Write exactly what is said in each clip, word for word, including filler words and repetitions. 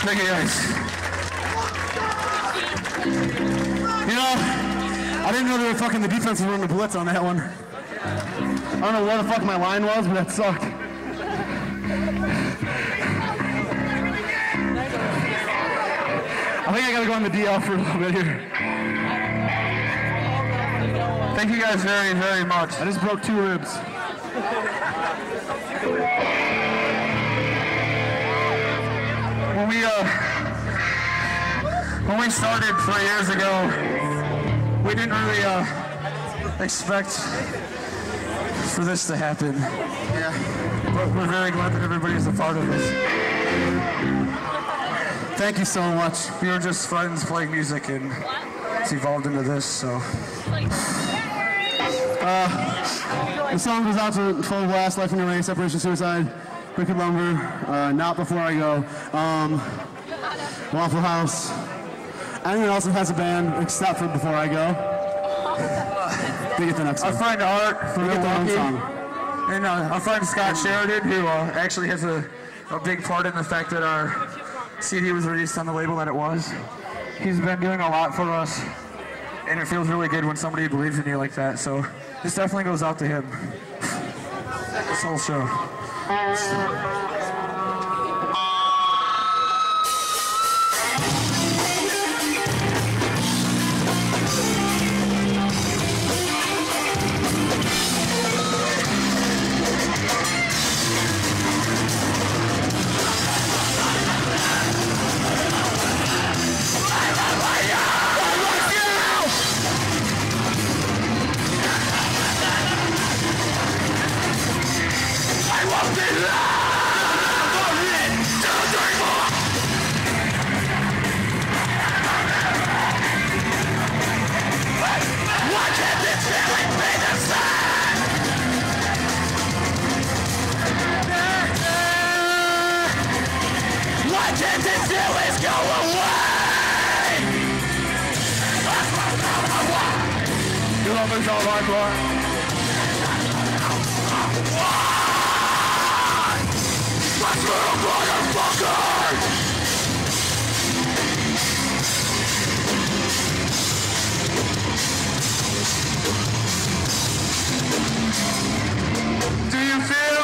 Thank you guys. You know, I didn't know they were fucking the defense was running the blitz on that one. I don't know where the fuck my line was, but that sucked. I think I gotta go on the D L for a little bit here. Thank you guys very, very much. I just broke two ribs. When we uh, when we started three years ago, we didn't really uh, expect for this to happen. Yeah, but we're very glad that everybody's a part of this. Thank you so much. We were just friends playing music, and it's evolved into this. So, uh, the song goes out to Full Blast, Life in Your Way, Separation, Suicide, Wicked Lumber, uh, Not Before I Go, um, Waffle House. Anyone else that has a band except for Before I Go, they get the next one. Our friend Art from Milwaukee, and uh, our friend Scott Sheridan, who uh, actually has a, a big part in the fact that our C D was released on the label that it was. He's been doing a lot for us, and it feels really good when somebody believes in you like that. So this definitely goes out to him. This whole show. There's all my blood. Let's little motherfucker! Do you feel?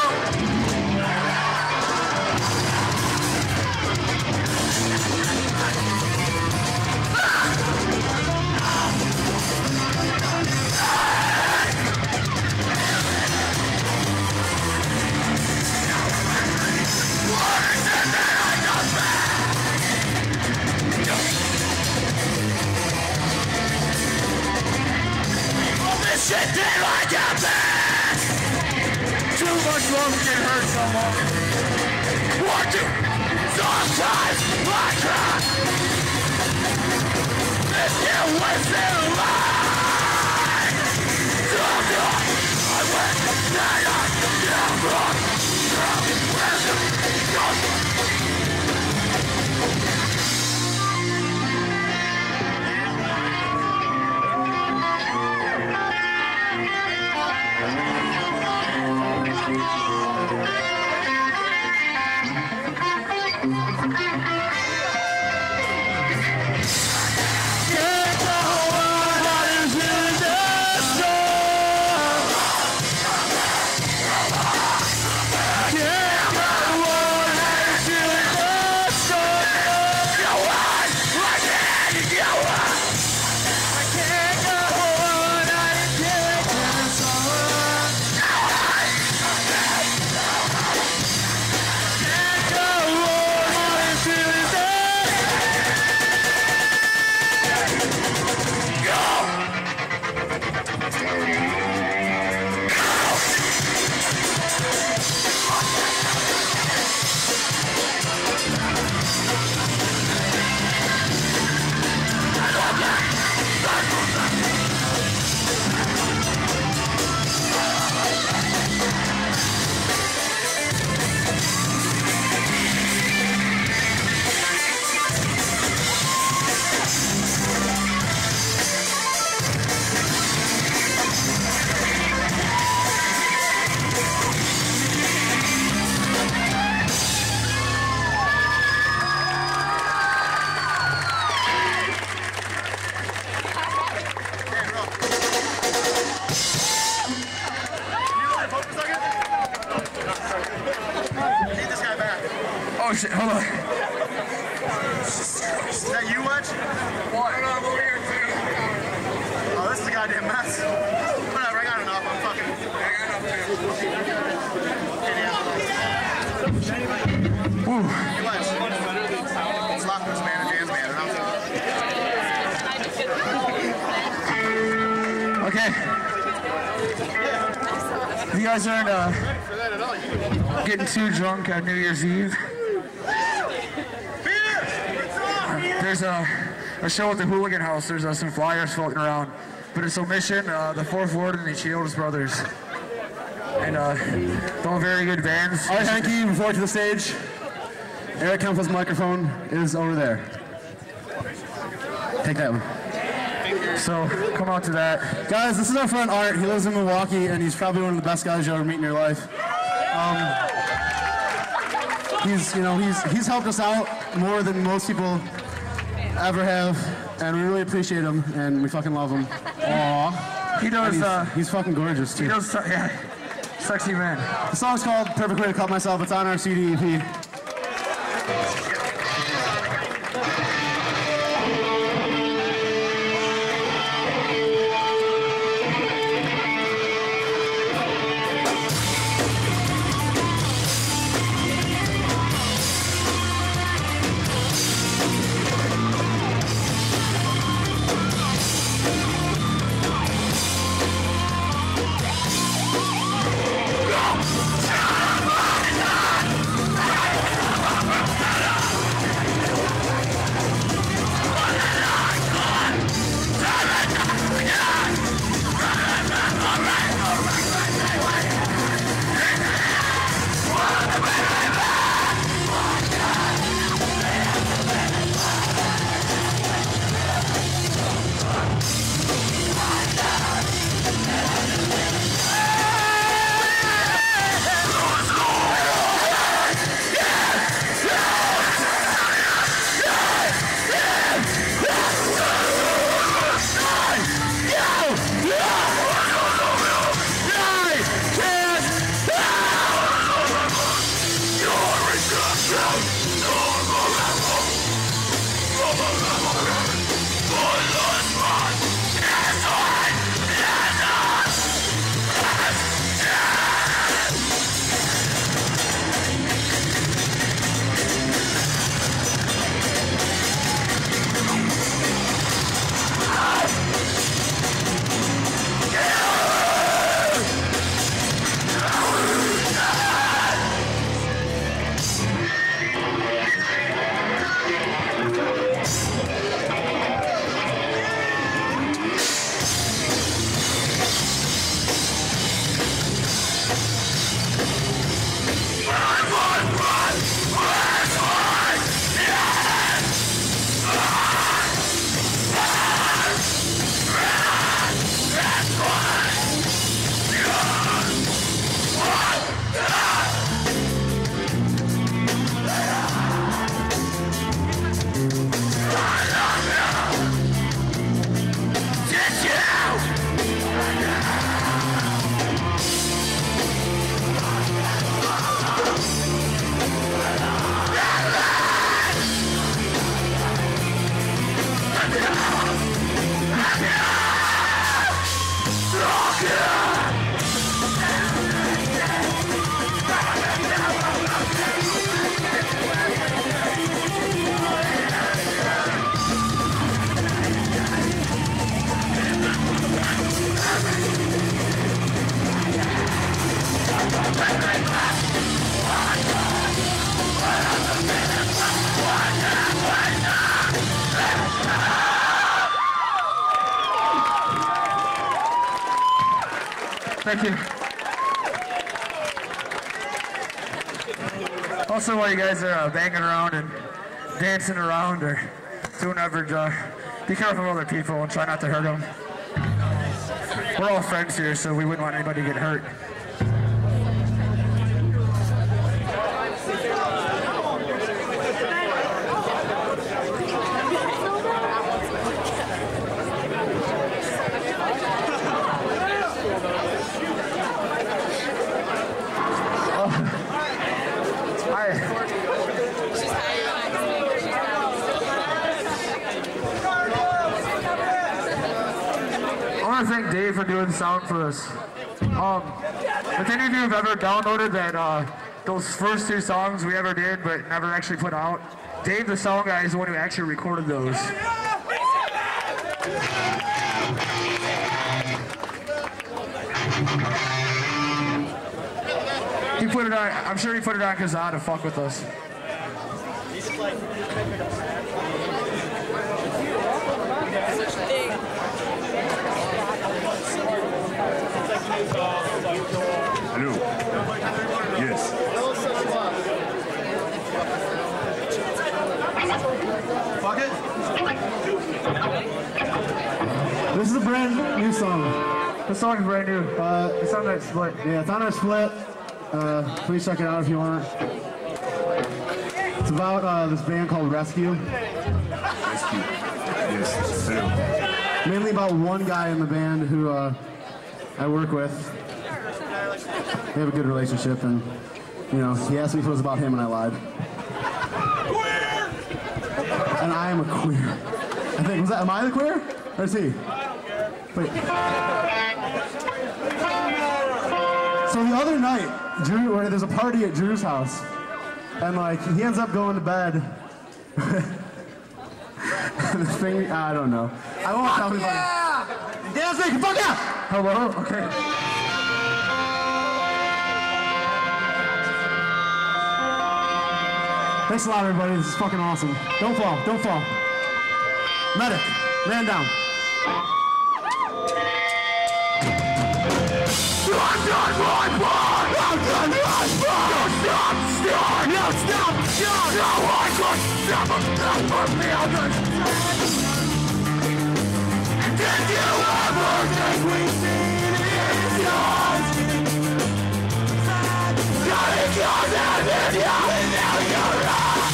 Shit did like a bitch! Too much love can hurt someone. What do? Sometimes I cry. This year was their life. Sometimes I went and I got wrong. Where's the Oh shit, hold on. Is that you, Wedge? What? I'm over here too. Oh, this is a goddamn mess. Whatever, I got enough. I'm fucking. I got enough too. Woo. Hey, Wedge. It's locked this man and Jan's man. Okay. If you guys aren't uh, getting too drunk on New Year's Eve, there's a, a show at the Hooligan House. There's uh, some flyers floating around. But it's Omission, uh, the Fourth Ward, and the Chiodos Brothers. And uh, they're all very good bands. All right, Hanky, before to the stage. Eric Kempfel's microphone is over there. Take that one. So, come on to that. Guys, this is our friend Art. He lives in Milwaukee, and he's probably one of the best guys you'll ever meet in your life. Um, he's, you know, he's he's helped us out more than most people ever have, and we really appreciate him, and we fucking love him. Aww. He does, he's, uh... he's fucking gorgeous, too. He does, yeah. Sexy man. The song's called Perfect Way to Cut Myself. It's on our C D E P. Thank you. Also, while you guys are uh, banging around and dancing around or doing whatever, uh, be careful of other people and try not to hurt them. We're all friends here, so we wouldn't want anybody to get hurt. Dave for doing the sound for us. Um, if any of you have ever downloaded that uh, those first two songs we ever did but never actually put out, Dave the sound guy is the one who actually recorded those. He put it on, I'm sure he put it on Kazaa to fuck with us. Hello. Yes. Fuck it. This is a brand new song. This song is brand new. Uh, it's on that split. Yeah, it's on our split. Uh, please check it out if you want. It's about uh, this band called Rescue. Rescue. Yes. Hello. Mainly about one guy in the band who uh, I work with. We have a good relationship, and you know, he asked me if it was about him, and I lied. Queer! And I am a queer. I think was that? Am I the queer? Or is he? Wait. So the other night, Drew, or there's a party at Drew's house, and like he ends up going to bed. The thing, I don't know. I won't tell anybody. Yeah! Dance naked, fuck yeah! Hello? Okay. Thanks a lot, everybody. This is fucking awesome. Don't fall, don't fall. Medic, man down. I'm done, run, run! I'm done, run, run! Don't stop, stop! No, stop, stop! No one can stop us from me, I'm done. Did you ever think we'd see the stars? Got it, got it, and now you're right.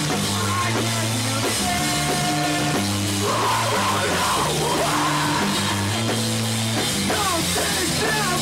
Don't take them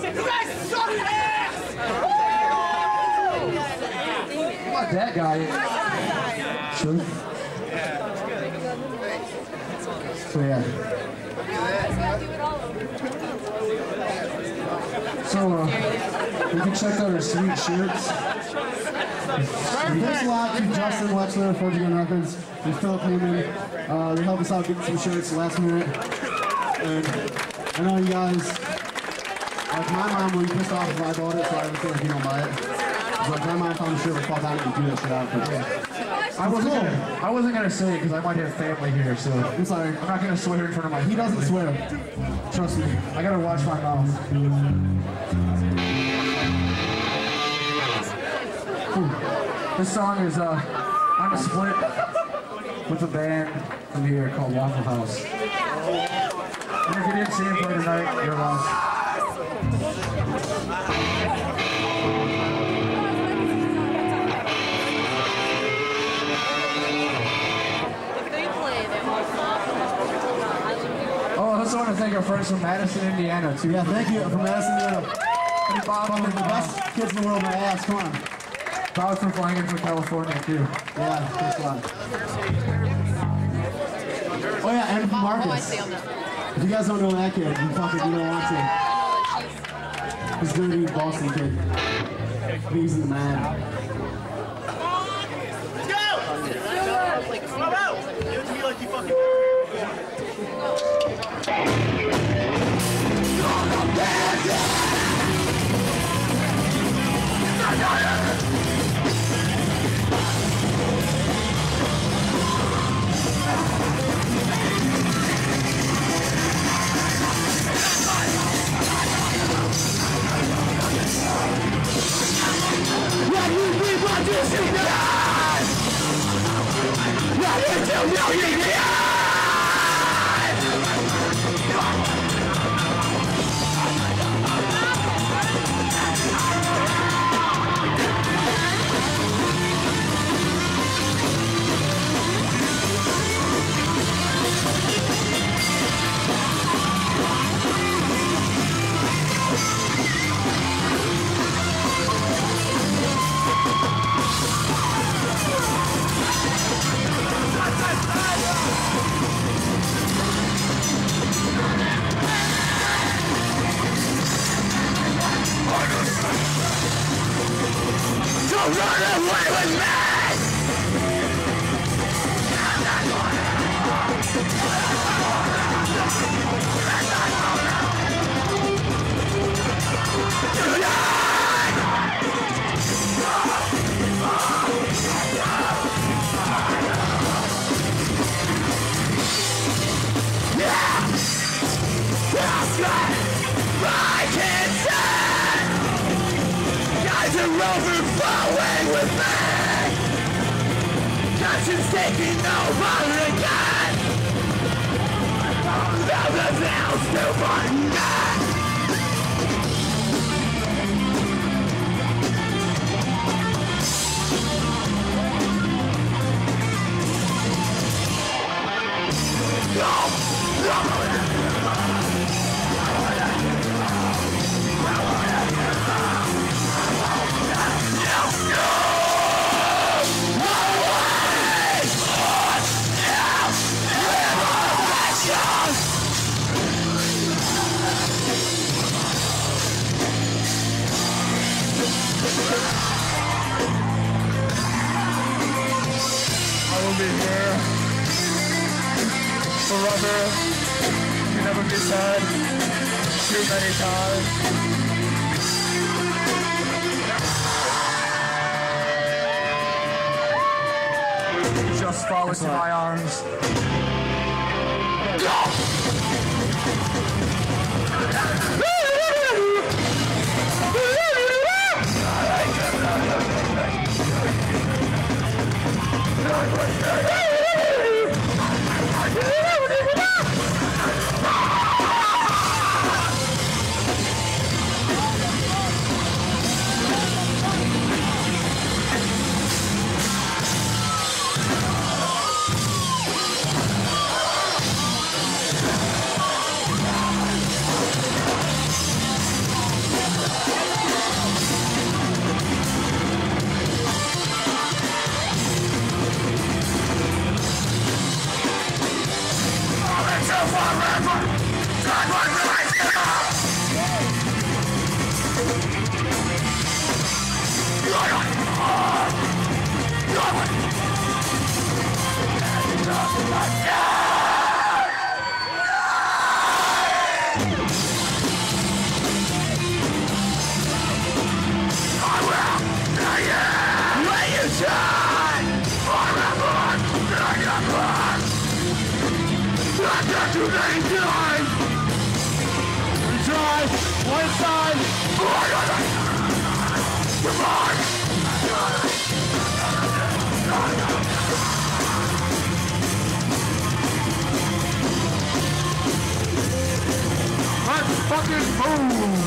You guys suck ass! What that guy? Sure. So yeah. So uh, you can check out our sweet shirts. Thanks a lot to Justin Wexler, Fordirelifesake Records, and Philip Newman. Uh, they helped us out getting some shirts last minute. And I know you guys, like my mom would be pissed off if I bought it, so I would say if you don't buy it. Like my mom found a shirt with fall down and do that shit out. But I wasn't gonna, I wasn't gonna say it because I might have family here, so I'm sorry. I'm not gonna swear in front of my. He doesn't swear. Trust me. I gotta watch my mouth. This song is uh, on a split with a band from here called Waffle House. And if you didn't see him play tonight, you're lost. Oh, I also want to thank our friends from Madison, Indiana, too. Yeah, thank you from Madison, Indiana. And Bob, Fucking the best kids in the world, my ass. Come on. Bob for flying in from California, too. Yeah, thanks a lot. Oh yeah, and Marcus. If you guys don't know that kid, you fucking you don't want to. He's gonna be a Boston kid. He's the man. Let's go! Come out! Give it to me like you fucking... What you people do to me? What you do to me? Don't run away with me! Guys are overflowing with me. Conscience taking over again. Nothing else to find me. I will be here forever. You never be sad too many times. Just fall into my arms. Too many times! Retry! One side! Come on! Let's fucking move!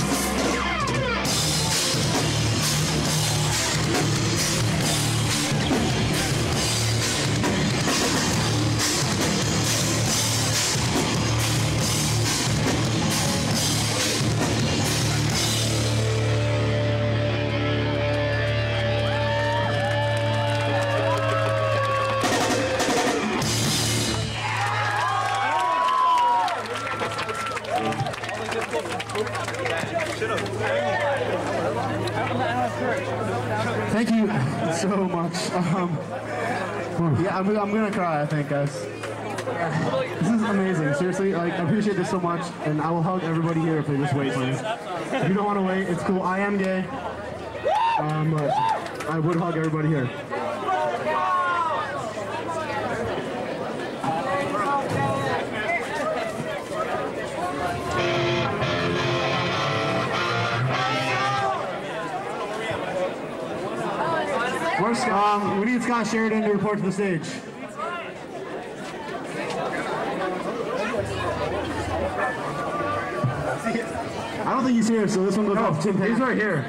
Thank you so much. Um, yeah, I'm, I'm gonna cry, I think, guys. This is amazing. Seriously, like, I appreciate this so much, and I will hug everybody here if they just wait, please. If you don't want to wait, it's cool. I am gay, um, but I would hug everybody here. Where's Scott? Um, we need Scott Sheridan to report to the stage. I don't think he's here, so this one goes no, off to Tim He's right here.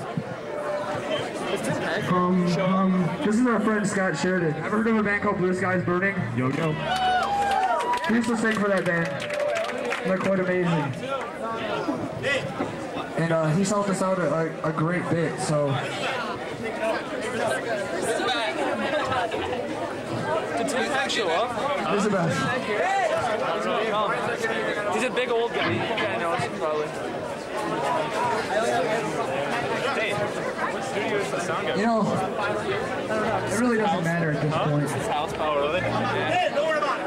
Um, um, this is our friend Scott Sheridan. Ever heard of a band called Blue Skies Burning? Yo, yo. He used to sing for that band. They're quite amazing. And uh, he helped us out a, a, a great bit, so... Did Tupac show up? This is the best. He's a big old guy. You kind of know him, probably. Hey, what studio is the sound guy? You know, it really doesn't matter at this huh? point. It's house power, really? Yeah. Hey, don't worry about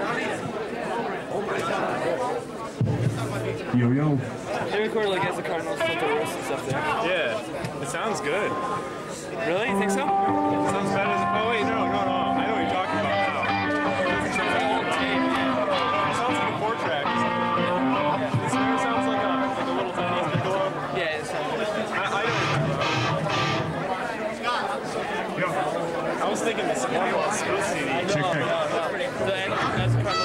it. Yo, yo. They record like as the Cardinals flip the roast and stuff there. Yeah, it sounds good. Really? You think so? It sounds better than... Oh, wait, no, no, no. I know what you're talking about now. It sounds like old tape. It sounds like a four track. This snare sounds like a, like a little tiny piccolo. Yeah, it sounds like I, I don't... Yo, I was thinking this one was supposed to be... No, no, no. The end, that's the Cardinals.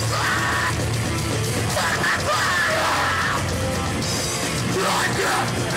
Yeah!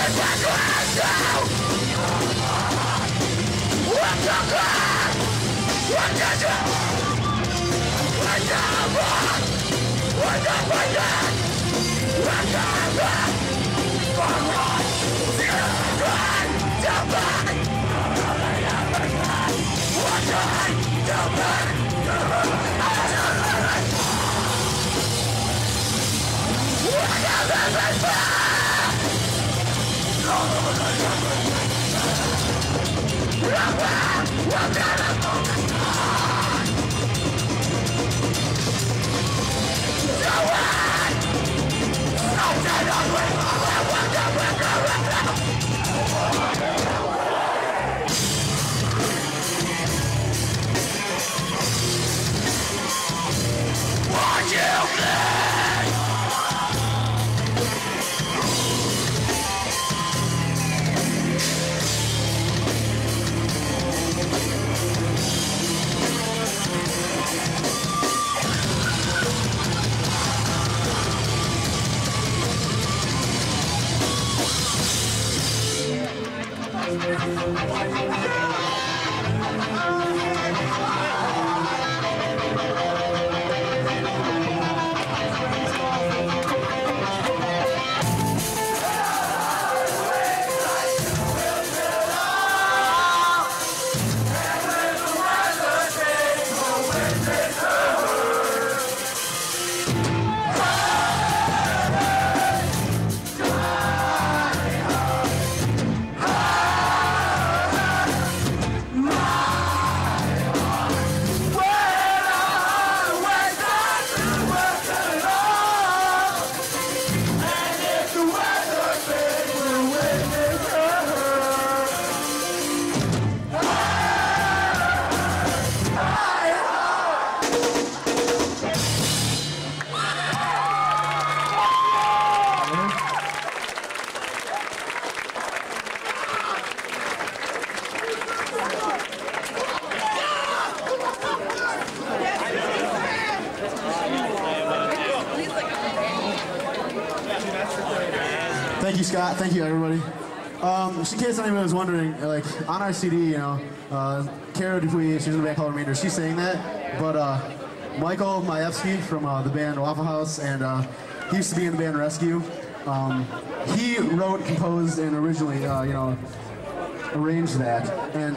Thank you, Scott. Thank you, everybody. Um, just in case anybody was wondering, like, on our C D, you know, uh, Kara Dupuy, she's in the band called Remainder, she's saying that, but uh, Michael Majewski from uh, the band Waffle House, and uh, he used to be in the band Rescue. Um, he wrote, composed, and originally, uh, you know, arranged that. And,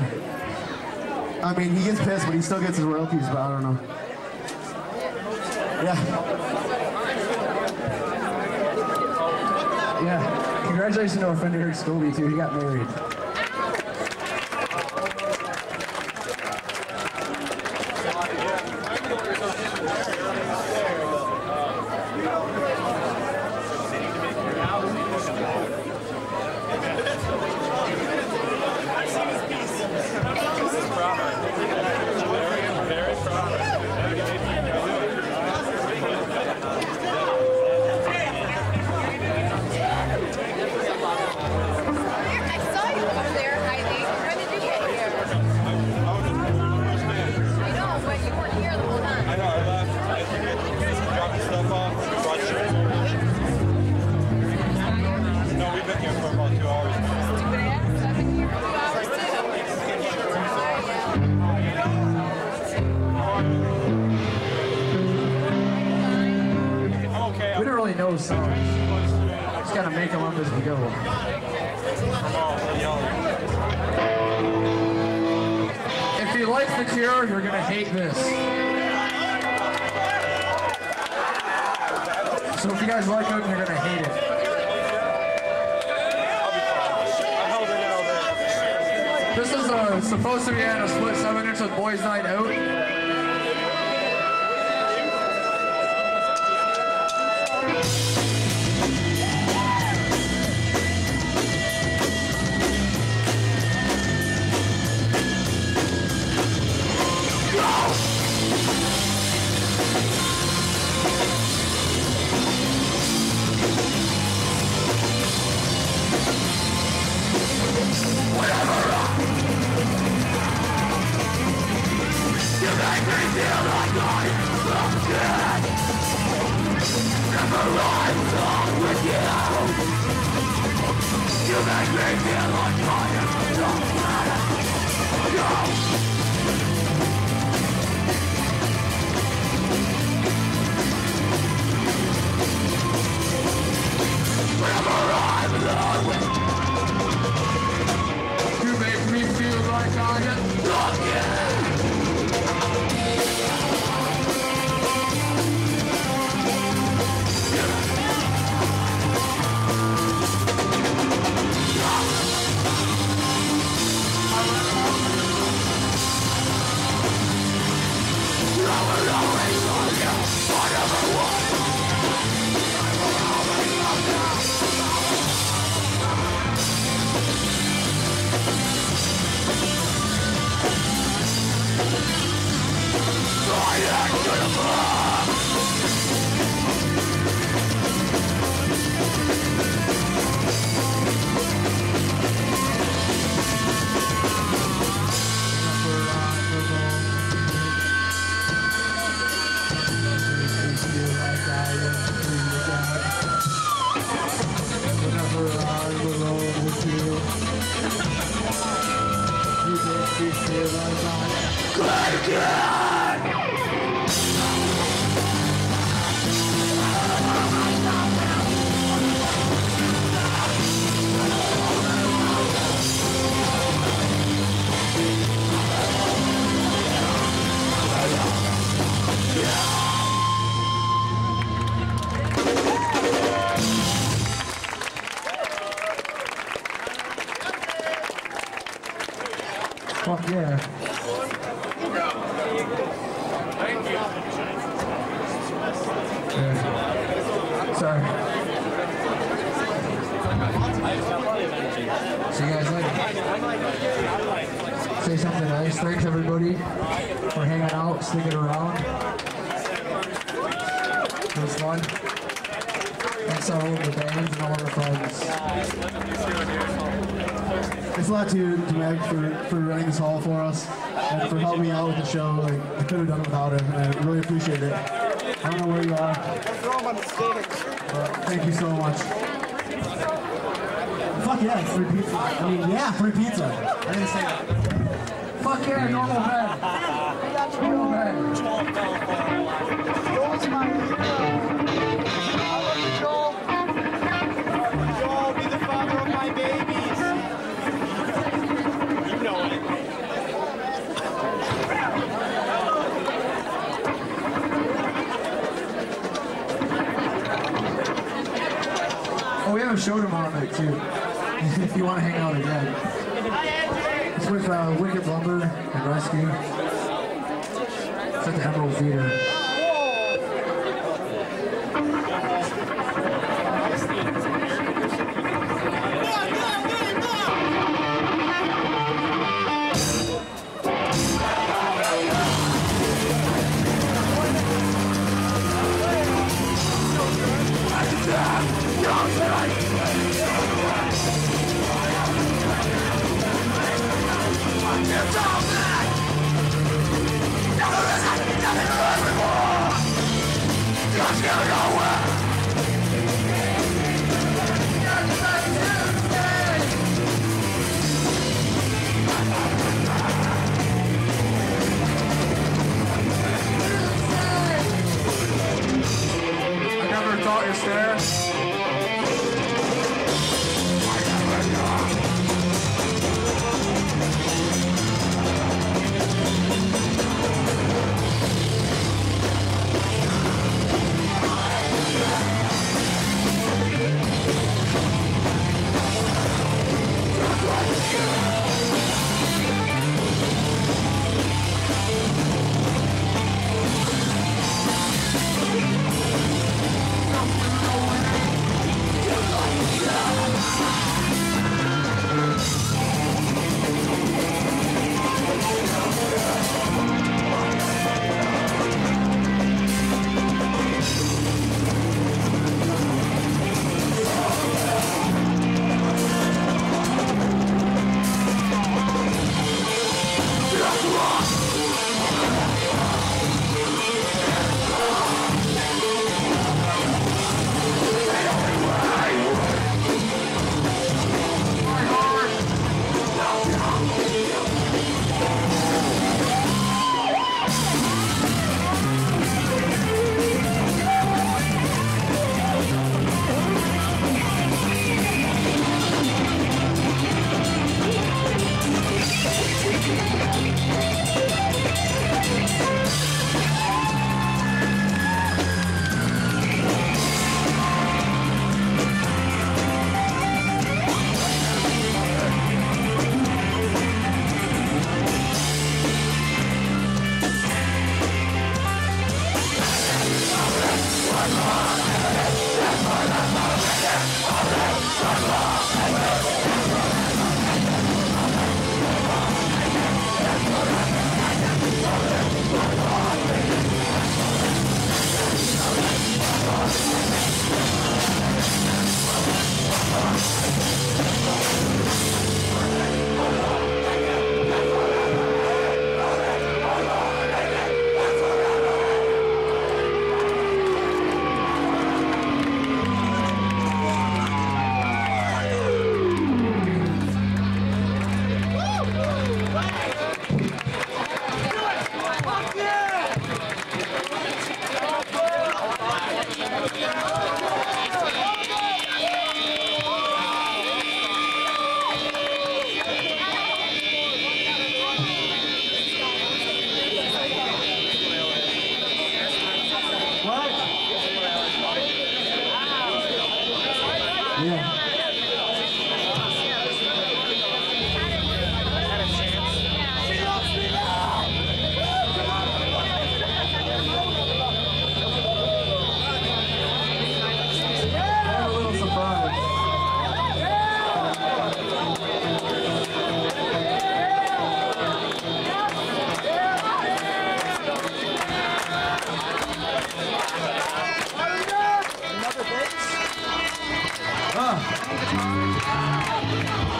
I mean, he gets pissed, but he still gets his royalties, but I don't know. Yeah. Yeah, congratulations to our friend Eric Scobie too. He got married. We don't really know songs. Just gotta make them up as we go. If you like The Cure, you're gonna hate this. So if you guys like them, you're gonna hate it. This is uh, supposed to be at a split seven inch with Boys Night Out. Whatever. You You make me feel like I am drunk. Fuck yeah. Thank you. Yeah. Sorry. See you guys later. Say something nice. Thanks everybody for hanging out, sticking around. It was fun. Thanks to all of the bands and all of our friends. It's a lot to you, to Meg, for, for running this hall for us and for helping me out with the show. Like, I couldn't have done it without it, and I really appreciate it. I don't know where you are. Throw them on the stage. But thank you so much. Fuck yeah, free pizza. I mean, yeah, free pizza. I didn't say that. Fuck yeah, normal bed. Normal bed. Joel's my hero. I love you, Joel. Joel, be the father of my babies. You know it. Oh, we have a show tomorrow night too. If you want to hang out again. It's with uh, Wicked Lumber and Rescue. It's at the Emerald Theater.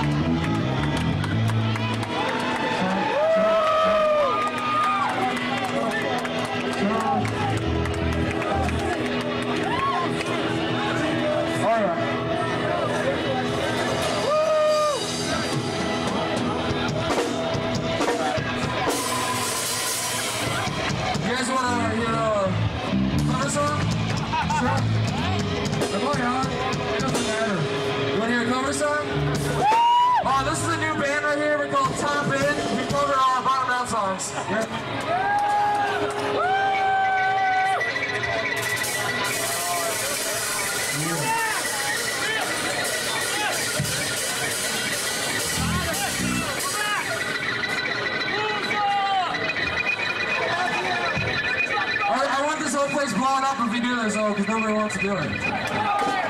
Uh, this is a new band right here. We're called Top In. We cover all our bottom down songs. Yep. I, I want this whole place blown up if we do this, though, because nobody wants to do it.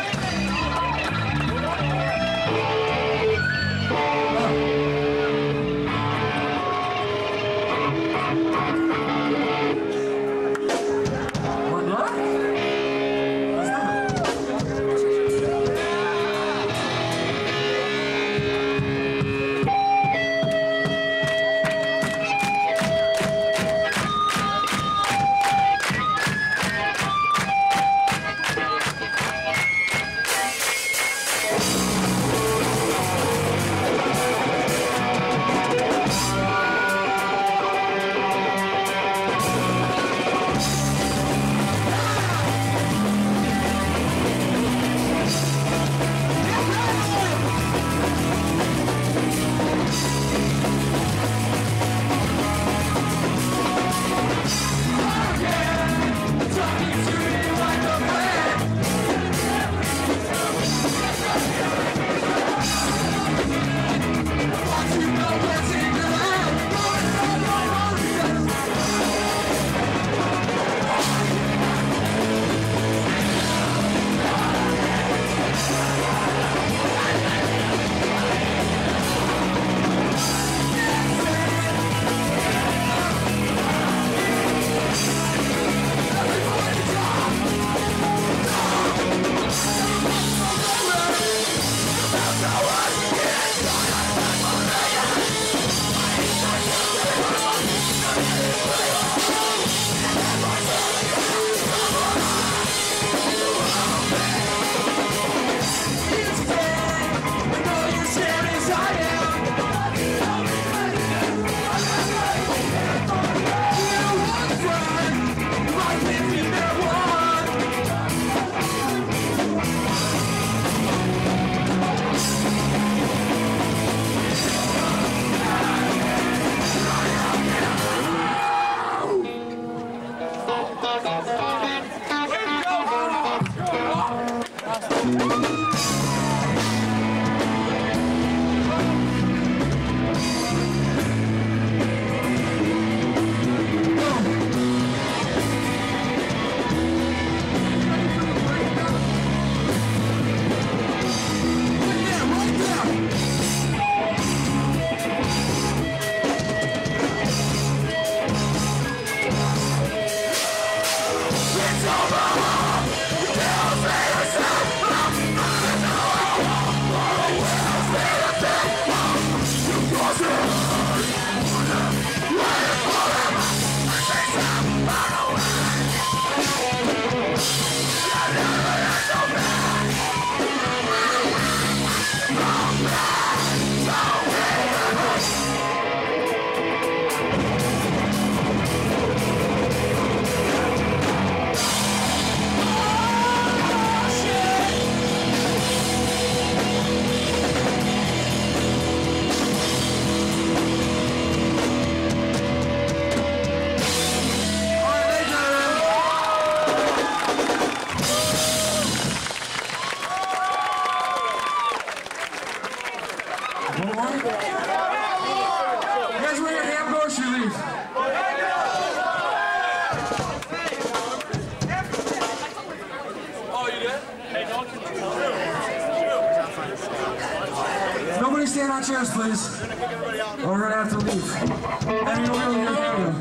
Nobody stand on chairs, please. Or we're gonna have to leave. And you know, we're gonna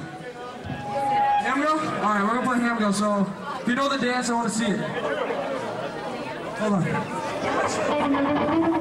Hamgo? Alright, we're gonna play Hamgo, so if you know the dance, I wanna see it. Hold on.